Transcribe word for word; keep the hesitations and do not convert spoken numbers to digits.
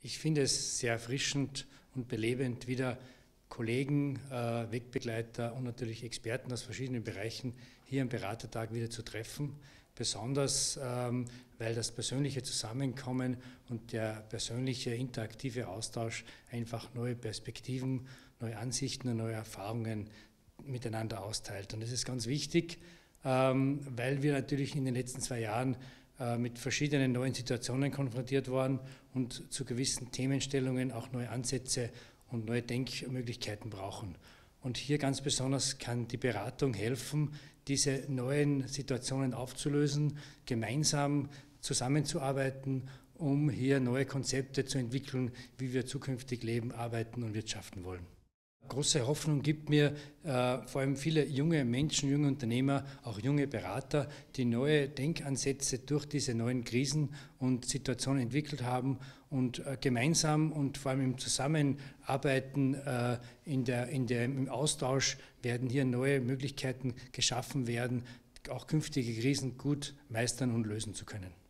Ich finde es sehr erfrischend und belebend, wieder Kollegen, äh, Wegbegleiter und natürlich Experten aus verschiedenen Bereichen hier am Beratertag wieder zu treffen. Besonders, ähm, weil das persönliche Zusammenkommen und der persönliche interaktive Austausch einfach neue Perspektiven, neue Ansichten und neue Erfahrungen miteinander austeilt. Und das ist ganz wichtig, ähm, weil wir natürlich in den letzten zwei Jahren äh, mit verschiedenen neuen Situationen konfrontiert waren und zu gewissen Themenstellungen auch neue Ansätze und neue Denkmöglichkeiten brauchen. Und hier ganz besonders kann die Beratung helfen, diese neuen Situationen aufzulösen, gemeinsam zusammenzuarbeiten, um hier neue Konzepte zu entwickeln, wie wir zukünftig leben, arbeiten und wirtschaften wollen. Große Hoffnung gibt mir äh, vor allem viele junge Menschen, junge Unternehmer, auch junge Berater, die neue Denkansätze durch diese neuen Krisen und Situationen entwickelt haben und äh, gemeinsam und vor allem im Zusammenarbeiten, äh, in der, in der, im Austausch werden hier neue Möglichkeiten geschaffen werden, auch künftige Krisen gut meistern und lösen zu können.